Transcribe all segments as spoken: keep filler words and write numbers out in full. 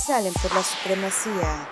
salen por la supremacía.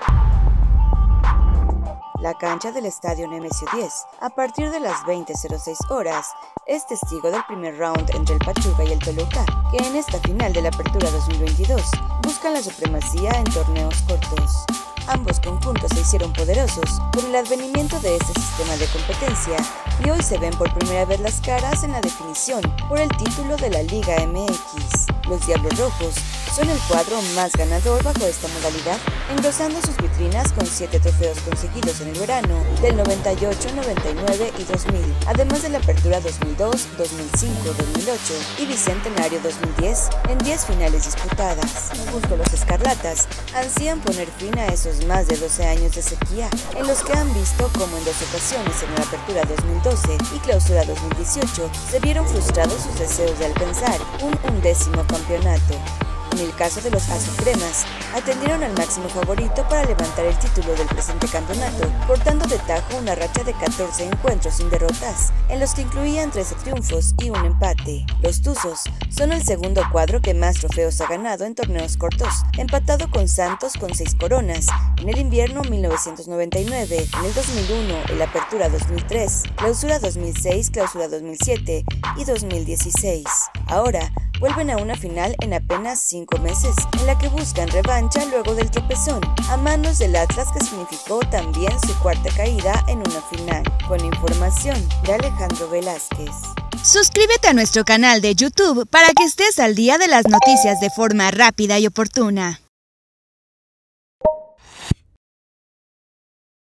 La cancha del estadio Nemesio diez, a partir de las veinte cero seis horas, es testigo del primer round entre el Pachuca y el Toluca, que en esta final de la Apertura dos mil veintidós buscan la supremacía en torneos cortos. Ambos conjuntos se hicieron poderosos con el advenimiento de este sistema de competencia y hoy se ven por primera vez las caras en la definición por el título de la Liga M X. Los Diablos Rojos son el cuadro más ganador bajo esta modalidad, engrosando sus vitrinas con siete trofeos conseguidos en el verano del noventa y ocho, noventa y nueve y dos mil, además de la Apertura dos mil dos, dos mil cinco, dos mil ocho y Bicentenario dos mil diez en diez finales disputadas. Justo los escarlatas ansían poner fin a esos más de doce años de sequía, en los que han visto como en dos ocasiones en la Apertura dos mil doce y Clausura dos mil dieciocho se vieron frustrados sus deseos de alcanzar un undécimo campeonato. En el caso de los azulcremas, atendieron al máximo favorito para levantar el título del presente campeonato, cortando de tajo una racha de catorce encuentros sin derrotas, en los que incluían trece triunfos y un empate. Los Tuzos son el segundo cuadro que más trofeos ha ganado en torneos cortos, empatado con Santos con seis coronas, en el invierno mil novecientos noventa y nueve, en el dos mil uno, en la Apertura dos mil tres, Clausura dos mil seis, Clausura dos mil siete y dos mil dieciséis. Ahora, vuelven a una final en apenas cinco meses, en la que buscan revancha luego del tropezón a manos del Atlas, que significó también su cuarta caída en una final. Con información de Alejandro Velázquez. Suscríbete a nuestro canal de YouTube para que estés al día de las noticias de forma rápida y oportuna.